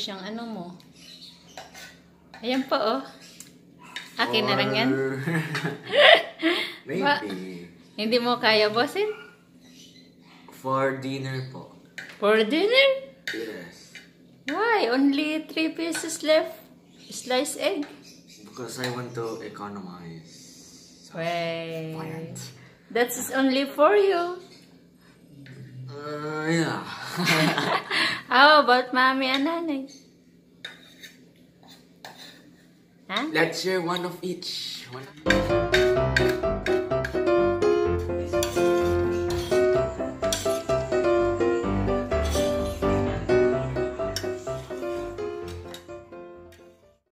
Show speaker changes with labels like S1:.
S1: yung ano mo. Ayan po, oh. Akin na lang yan.
S2: Maybe.
S1: Hindi mo kaya, bossin?
S2: For dinner po.
S1: For dinner?
S2: Yes.
S1: Why? Only 3 pieces left. Sliced egg.
S2: Because I want to economize.
S1: Wait. That's only for you.
S2: Yeah.
S1: How about mommy and nanay? Huh?
S2: Let's share one of each. One.